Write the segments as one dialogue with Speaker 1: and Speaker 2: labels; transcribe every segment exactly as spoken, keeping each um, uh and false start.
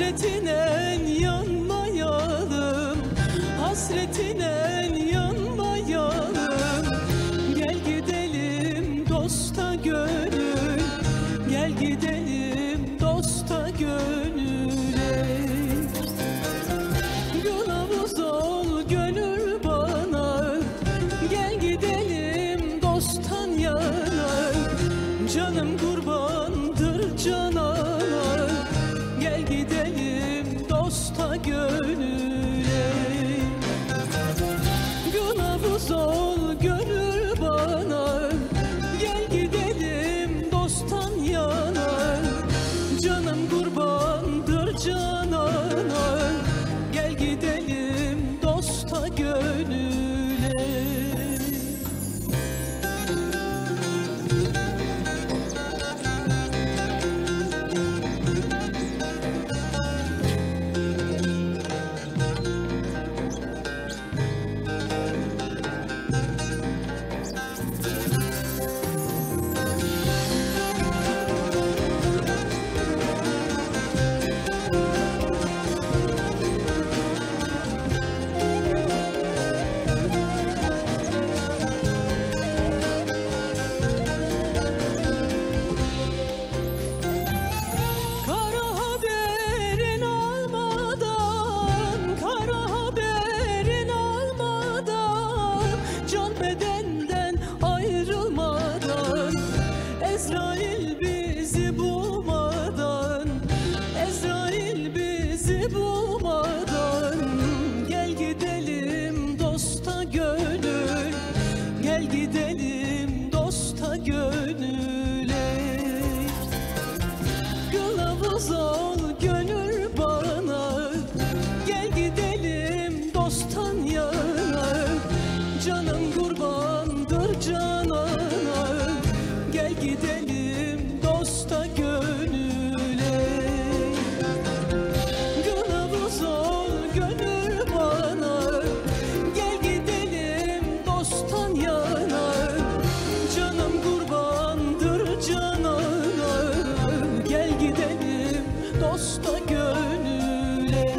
Speaker 1: Hasretine yanmayalım, hasretine yanmayalım. Gel gidelim dosta gönül, gel gidelim dosta gönüle. Kılavuz ol gönül bana, gel gidelim dosttan yana. Canım kurbandır canana, gel gidelim dosta gönüle. Kılavuz ol gönül bana, gel gidelim dosttan yana. Canım kurbandır canana, gel gidelim dosta gönüle. Ezrail bizi bulmadan, Ezrail bizi bulmadan, gel gidelim dosta gönül, gel gidelim dosta gönüle. Kılavuz ol gönül bana, gel gidelim dosttan yana. Canım kurbandır canana, gel gidelim dosta gönüle. Kılavuz ol gönül bana, gel gidelim dosttan yana. Canım kurbandır canana, gel gidelim dosta gönüle.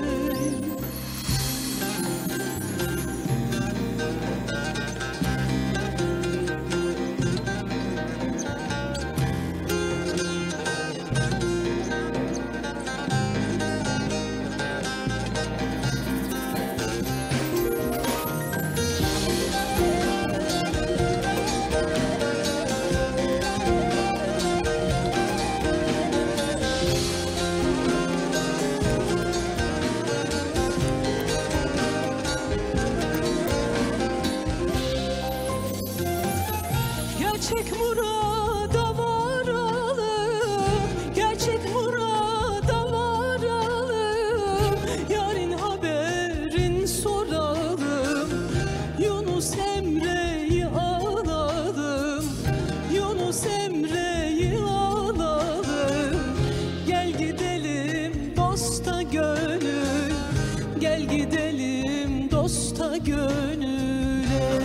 Speaker 1: Gerçek murada varalım, gerçek murada varalım. Yarın haberin soralım, Yunus Emre'yi alalım, Yunus Emre'yi alalım. Gel gidelim dosta gönül, gel gidelim dosta gönüle.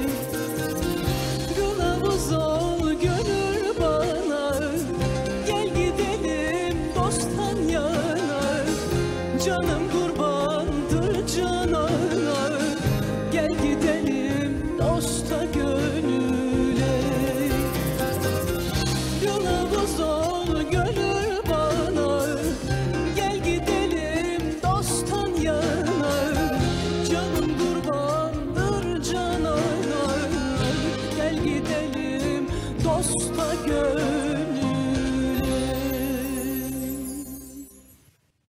Speaker 1: Kılavuz ol gönül bana, gel gidelim dosttan yana. Canım kurbandır canana, gel gidelim dosta gönüle. Kılavuz ol gönül